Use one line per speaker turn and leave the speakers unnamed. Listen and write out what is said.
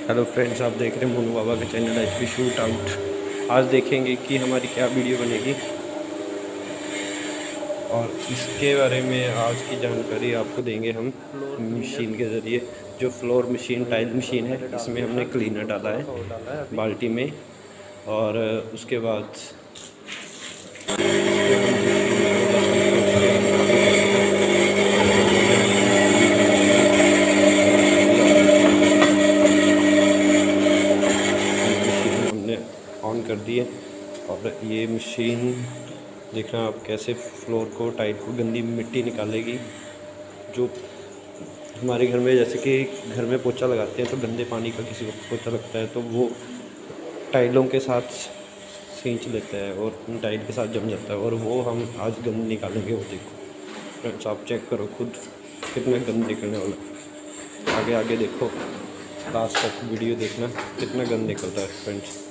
Hello friends, आप देख रहे हैं मोनू बाबा का चैनल एचपी शूट आउट। आज देखेंगे कि हमारी क्या वीडियो बनेगी और इसके बारे में आज की जानकारी आपको देंगे हम मशीन के ज़रिए। जो फ्लोर मशीन टाइल मशीन है, इसमें हमने क्लीनर डाला है बाल्टी में और उसके बाद ऑन कर दिए और ये मशीन देख रहे हैं आप कैसे फ्लोर को टाइल को गंदी मिट्टी निकालेगी। जो हमारे घर में जैसे कि घर में पोछा लगाते हैं तो गंदे पानी का किसी को पोछा लगता है तो वो टाइलों के साथ खींच लेता है और उन टाइल के साथ जम जाता है और वो हम आज गंद निकालेंगे। वो देखो फ्रेंड्स, आप चेक करो खुद कितना गंद निकलने वाला। आगे आगे देखो, लास्ट तक वीडियो देखना कितना गंद निकलता है फ्रेंड्स।